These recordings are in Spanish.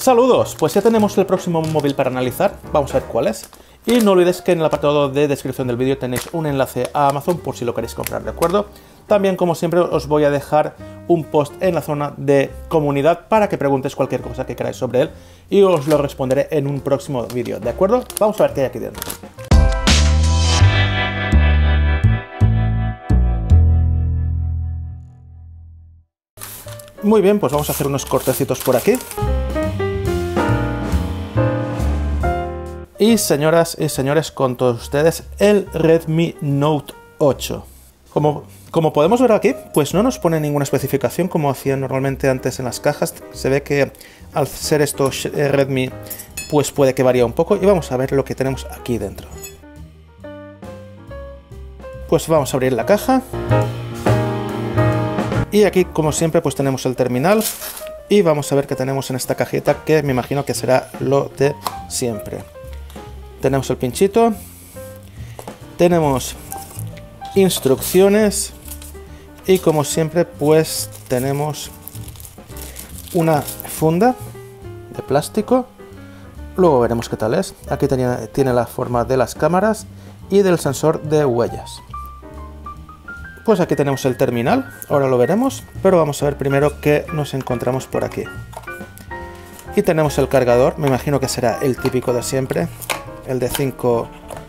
Saludos, pues ya tenemos el próximo móvil para analizar, vamos a ver cuál es. Y no olvidéis que en el apartado de descripción del vídeo tenéis un enlace a Amazon por si lo queréis comprar, ¿de acuerdo? También, como siempre, os voy a dejar un post en la zona de comunidad para que preguntéis cualquier cosa que queráis sobre él y os lo responderé en un próximo vídeo, ¿de acuerdo? Vamos a ver qué hay aquí dentro. Muy bien, pues vamos a hacer unos cortecitos por aquí. Y señoras y señores, con todos ustedes, el Redmi Note 8. Como podemos ver aquí, pues no nos pone ninguna especificación como hacían normalmente antes en las cajas. Se ve que al ser esto Redmi, pues puede que varíe un poco. Y vamos a ver lo que tenemos aquí dentro. Pues vamos a abrir la caja. Y aquí, como siempre, pues tenemos el terminal. Y vamos a ver qué tenemos en esta cajita, que me imagino que será lo de siempre. Tenemos el pinchito, tenemos instrucciones y, como siempre, pues tenemos una funda de plástico. Luego veremos qué tal es. Aquí tiene la forma de las cámaras y del sensor de huellas. Pues aquí tenemos el terminal, ahora lo veremos, pero vamos a ver primero qué nos encontramos por aquí. Y tenemos el cargador, me imagino que será el típico de siempre. El de 5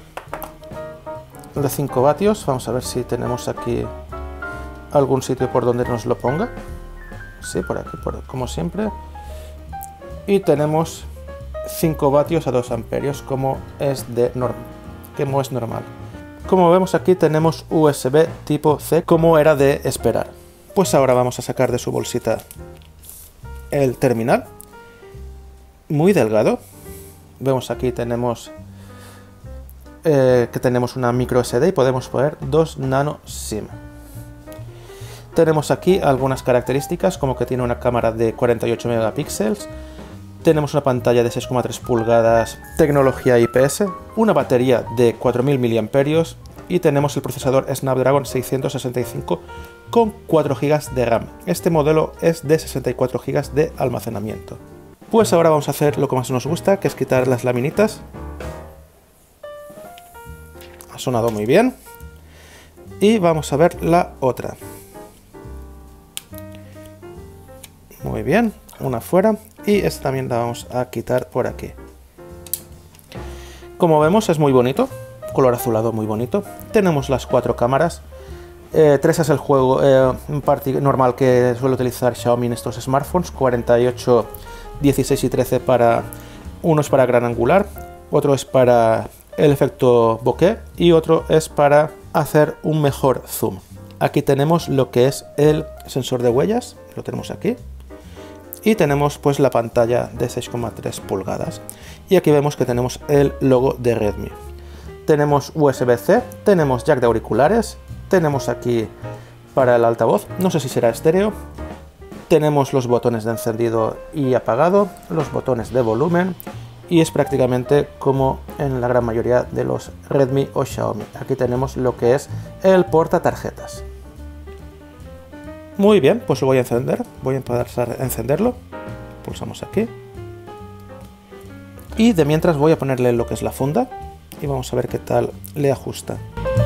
vatios. Vamos a ver si tenemos aquí algún sitio por donde nos lo ponga. Sí, por aquí, como siempre. Y tenemos 5 vatios a 2 amperios, como es normal. Como vemos aquí, tenemos USB tipo C, como era de esperar. Pues ahora vamos a sacar de su bolsita el terminal. Muy delgado. Vemos aquí tenemos que tenemos una micro SD y podemos poner 2 nano SIM. Tenemos aquí algunas características, como que tiene una cámara de 48 megapíxeles, tenemos una pantalla de 6,3 pulgadas, tecnología IPS, una batería de 4000 mAh y tenemos el procesador Snapdragon 665 con 4 GB de RAM. Este modelo es de 64 GB de almacenamiento. Pues ahora vamos a hacer lo que más nos gusta, que es quitar las laminitas. Ha sonado muy bien. Y vamos a ver la otra. Muy bien, una fuera. Y esta también la vamos a quitar por aquí. Como vemos, es muy bonito. Color azulado muy bonito. Tenemos las 4 cámaras. 3 es el juego normal que suele utilizar Xiaomi en estos smartphones. 48, 16 y 13 uno es para gran angular, otro es para el efecto bokeh y otro es para hacer un mejor zoom. Aquí tenemos lo que es el sensor de huellas, lo tenemos aquí, y tenemos pues la pantalla de 6,3 pulgadas. Y aquí vemos que tenemos el logo de Redmi. Tenemos USB-C, tenemos jack de auriculares, tenemos aquí para el altavoz, no sé si será estéreo. Tenemos los botones de encendido y apagado, los botones de volumen y es prácticamente como en la gran mayoría de los Redmi o Xiaomi. Aquí tenemos lo que es el portatarjetas. Muy bien, pues lo voy a encender, voy a empezar a encenderlo. Pulsamos aquí. Y de mientras voy a ponerle lo que es la funda y vamos a ver qué tal le ajusta.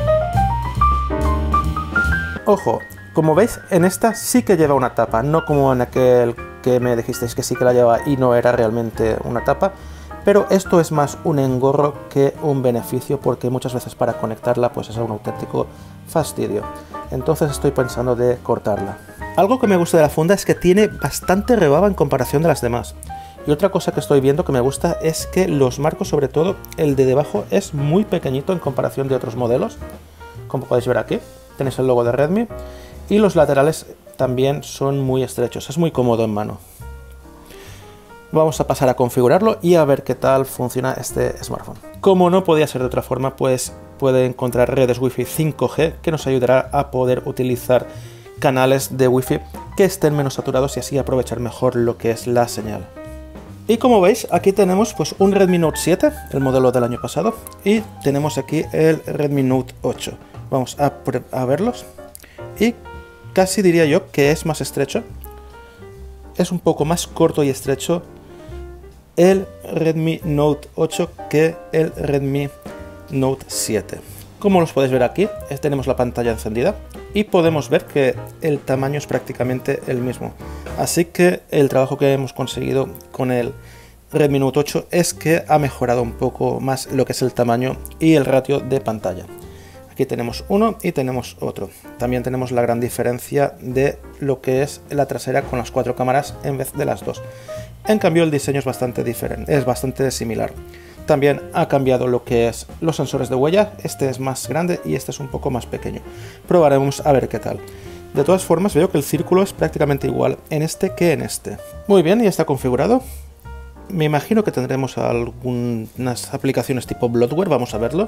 Ojo. Como veis, en esta sí que lleva una tapa, no como en aquel que me dijisteis que sí que la lleva y no era realmente una tapa, pero esto es más un engorro que un beneficio porque muchas veces para conectarla pues es un auténtico fastidio. Entonces estoy pensando de cortarla. Algo que me gusta de la funda es que tiene bastante rebaba en comparación de las demás. Y otra cosa que estoy viendo que me gusta es que los marcos, sobre todo el de debajo, es muy pequeñito en comparación de otros modelos. Como podéis ver aquí, tenéis el logo de Redmi. Y los laterales también son muy estrechos, es muy cómodo en mano. Vamos a pasar a configurarlo y a ver qué tal funciona este smartphone. Como no podía ser de otra forma, pues puede encontrar redes Wi-Fi 5G que nos ayudará a poder utilizar canales de Wi-Fi que estén menos saturados y así aprovechar mejor lo que es la señal. Y como veis, aquí tenemos pues un Redmi Note 7, el modelo del año pasado, y tenemos aquí el Redmi Note 8. Vamos a verlos y casi diría yo que es más estrecho, es un poco más corto y estrecho el Redmi Note 8 que el Redmi Note 7. Como los podéis ver aquí, tenemos la pantalla encendida y podemos ver que el tamaño es prácticamente el mismo. Así que el trabajo que hemos conseguido con el Redmi Note 8 es que ha mejorado un poco más lo que es el tamaño y el ratio de pantalla. Aquí tenemos uno y tenemos otro. También tenemos la gran diferencia de lo que es la trasera con las 4 cámaras en vez de las 2. En cambio el diseño es bastante diferente, es bastante similar. También ha cambiado lo que es los sensores de huella, este es más grande y este es un poco más pequeño. Probaremos a ver qué tal. De todas formas veo que el círculo es prácticamente igual en este que en este. Muy bien, ya está configurado. Me imagino que tendremos algunas aplicaciones tipo Bloatware, vamos a verlo.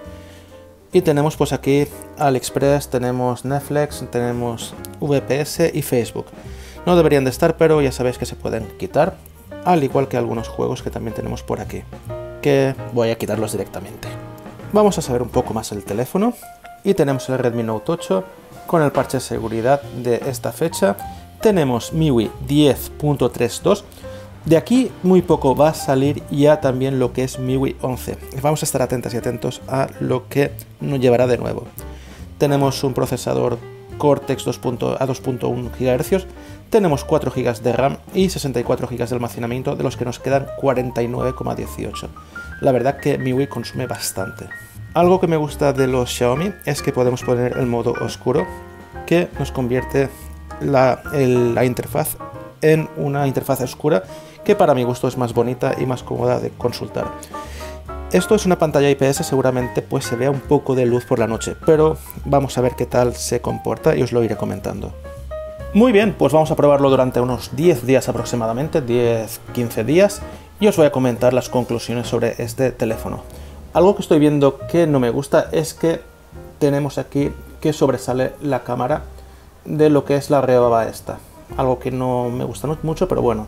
Y tenemos pues aquí AliExpress, tenemos Netflix, tenemos VPS y Facebook. No deberían de estar, pero ya sabéis que se pueden quitar, al igual que algunos juegos que también tenemos por aquí, que voy a quitarlos directamente. Vamos a saber un poco más el teléfono y tenemos el Redmi Note 8 con el parche de seguridad de esta fecha. Tenemos MIUI 10.32. De aquí muy poco va a salir ya también lo que es MIUI 11. Vamos a estar atentas y atentos a lo que nos llevará de nuevo. Tenemos un procesador Cortex a 2.1 GHz, tenemos 4 GB de RAM y 64 GB de almacenamiento, de los que nos quedan 49,18. La verdad que MIUI consume bastante. Algo que me gusta de los Xiaomi es que podemos poner el modo oscuro, que nos convierte la interfaz en una interfaz oscura que para mi gusto es más bonita y más cómoda de consultar. Esto es una pantalla IPS, seguramente pues se vea un poco de luz por la noche, pero vamos a ver qué tal se comporta y os lo iré comentando. Muy bien, pues vamos a probarlo durante unos 10 días aproximadamente, 10-15 días, y os voy a comentar las conclusiones sobre este teléfono. Algo que estoy viendo que no me gusta es que tenemos aquí que sobresale la cámara de lo que es la rebaba esta. Algo que no me gusta mucho, pero bueno.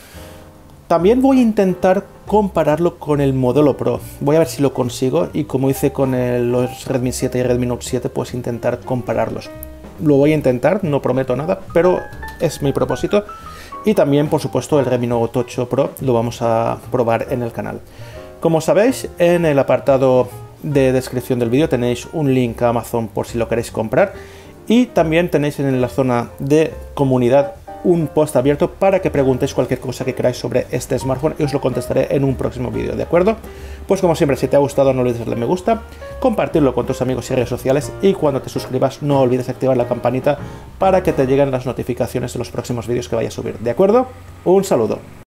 También voy a intentar compararlo con el modelo Pro. Voy a ver si lo consigo y como hice con los Redmi 7 y Redmi Note 7, pues intentar compararlos. Lo voy a intentar, no prometo nada, pero es mi propósito. Y también, por supuesto, el Redmi Note 8 Pro lo vamos a probar en el canal. Como sabéis, en el apartado de descripción del vídeo tenéis un link a Amazon por si lo queréis comprar. Y también tenéis en la zona de comunidad un post abierto para que preguntéis cualquier cosa que queráis sobre este smartphone y os lo contestaré en un próximo vídeo, ¿de acuerdo? Pues como siempre, si te ha gustado no olvides darle me gusta, compartirlo con tus amigos y redes sociales y cuando te suscribas no olvides activar la campanita para que te lleguen las notificaciones de los próximos vídeos que vaya a subir, ¿de acuerdo? Un saludo.